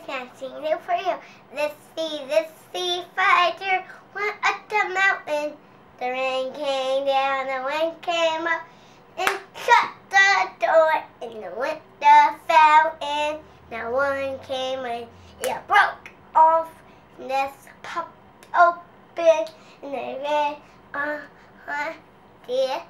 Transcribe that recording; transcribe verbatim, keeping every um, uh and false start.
can sing it for you. This sea, this sea fighter went up the mountain. The rain came down, the wind came up, and shut the door, and the window fell in. No one came in, it broke off, and this popped open, and they read, uh, uh, dear